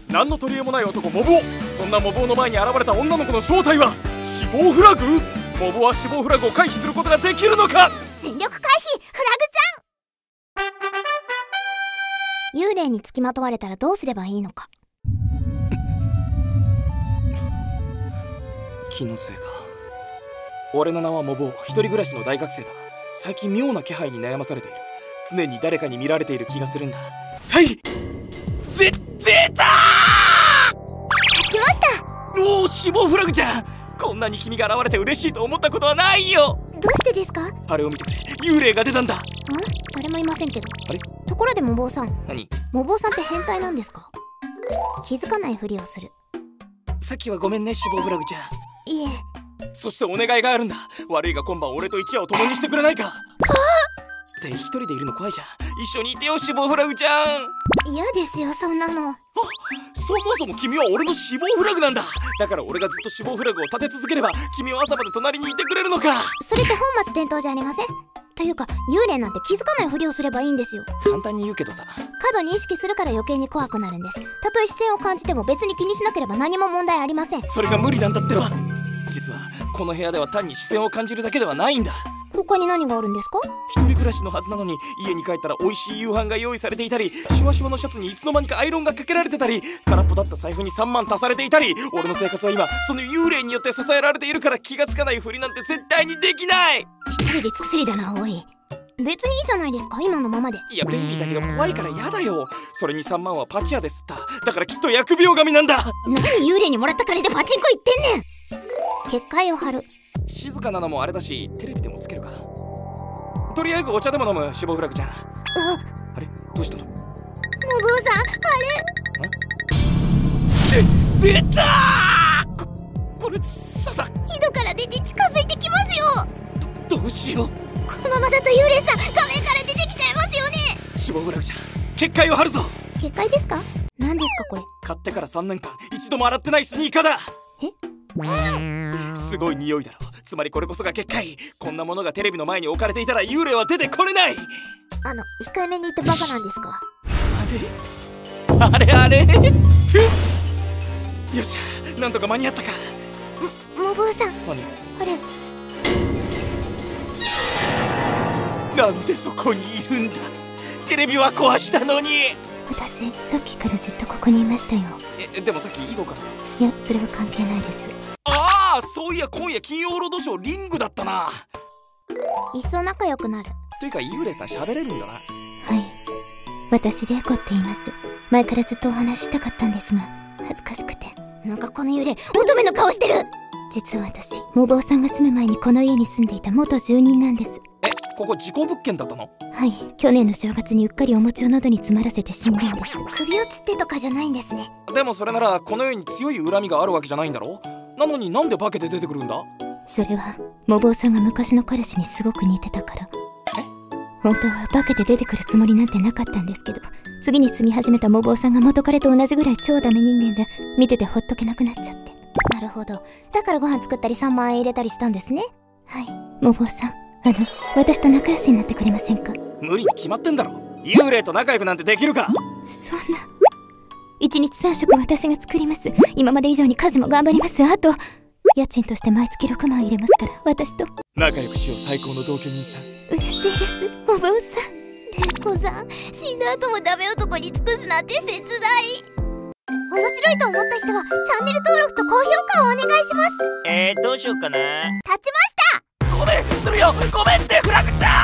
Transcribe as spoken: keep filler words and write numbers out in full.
何の取り柄もない男モブオ。そんなモブオの前に現れた女の子の正体は死亡フラグ。モブオは死亡フラグを回避することができるのか。 全力回避フラグちゃん。幽霊につきまとわれたらどうすればいいのか。 気のせいか。俺の名はモブオ、一人暮らしの大学生だ。最近妙な気配に悩まされている。常に誰かに見られている気がするんだ。はい、で、出たー。 勝ちました。 おお、死亡フラグちゃん。こんなに君が現れて嬉しいと思ったことはないよ。 どうしてですか？ あれを見てくれ、幽霊が出たんだ。 あ、誰もいませんけど。 あれ？ ところでモボウさん、 何？ モボウさんって変態なんですか？気づかないふりをする。 さっきはごめんね、死亡フラグちゃん。 いえ。 そしてお願いがあるんだ。悪いが今晩俺と一夜を共にしてくれないか。はあって一人でいるの怖いじゃん。一緒にいてよ、死亡フラグちゃん。 嫌ですよ、そんなの。 あ、そもそも君は俺の死亡フラグなんだ。だから俺がずっと死亡フラグを立て続ければ君は朝まで隣にいてくれるのか。 それって本末転倒じゃありません？というか幽霊なんて気づかないふりをすればいいんですよ。 簡単に言うけどさ、 過度に意識するから余計に怖くなるんです。たとえ視線を感じても別に気にしなければ何も問題ありません。 それが無理なんだってば。実はこの部屋では単に視線を感じるだけではないんだ。 他に何があるんですか？ 一人暮らしのはずなのに家に帰ったら美味しい夕飯が用意されていたり、シュワシュワのシャツにいつの間にかアイロンがかけられてたり、空っぽだった財布にさんまん足されていたり。俺の生活は今その幽霊によって支えられているから気がつかないふりなんて絶対にできない。 一人で薬だな、おい。別にいいじゃないですか、今のままで。 いや便利だけど怖いから嫌だよ。それにさんまんはパチ屋で吸った。だからきっと疫病神なんだ。 何幽霊にもらった金でパチンコ行ってんねん。結界を張る。 静かなのもあれだしテレビでもつけるか。とりあえずお茶でも飲む、死亡フラグちゃん。あ、あれどうしたの？モブウさん、あれで、出たー。こ、これそうだ。 れ井戸から出て近づいてきますよ。 ど、どうしよう。 このままだと幽霊さん画面から出てきちゃいますよね。 死亡フラグちゃん、結界を張るぞ。 結界ですか？何ですかこれ？ 買ってからさんねんかん一度も洗ってないスニーカーだ。 え？ すごい匂いだろ。つまりこれこそが結界。こんなものがテレビの前に置かれていたら幽霊は出てこれない。 あの、控えめに言ってバカなんですか？ あれあれあれよっしゃ、なんとか間に合ったか。 モブウさん、 何？ これなんでそこにいるんだ。テレビは壊したのに。 私、さっきからずっとここにいましたよ。 え、でもさっき井戸から。 いや、それは関係ないです。 ああ、そういや今夜金曜ロードショーリングだったな。 いっそ仲良くなる。 というか幽霊さん喋れるんだな。 はい、私レイコって言います。前からずっとお話ししたかったんですが恥ずかしくて。なんかこの幽霊乙女の顔してる。実は私、モボウさんが住む前にこの家に住んでいた元住人なんです。 え、ここ事故物件だったの？ はい、去年の正月にうっかりお餅を喉に詰まらせて死んだんです。首をつってとかじゃないんですね。 でもそれならこの世に強い恨みがあるわけじゃないんだろ。なのになんで化けて出てくるんだ？ それはモボウさんが昔の彼氏にすごく似てたから。本当は化けて出てくるつもりなんてなかったんですけど、次に住み始めたモボウさんが元彼と同じぐらい超ダメ人間で見ててほっとけなくなっちゃって。なるほど、だからご飯作ったりさんまんえん入れたりしたんですね。はい、モボウさん、あの私と仲良しになってくれませんか？ 無理に決まってんだろ。幽霊と仲良くなんてできるか。 そんな。一日三食私が作ります。今まで以上に家事も頑張ります。あと家賃として毎月ろくまん入れますから。私と仲良くしよう、最高の同居人さん。 嬉しいです、モボウさん。レイコさん、死んだ後もダメ男に尽くすなんて切ない。面白いと思った人はチャンネル登録と高評価をお願いします。 えー、どうしようかな。 立ちました。 ごめんするよ、ごめんってフラグちゃん。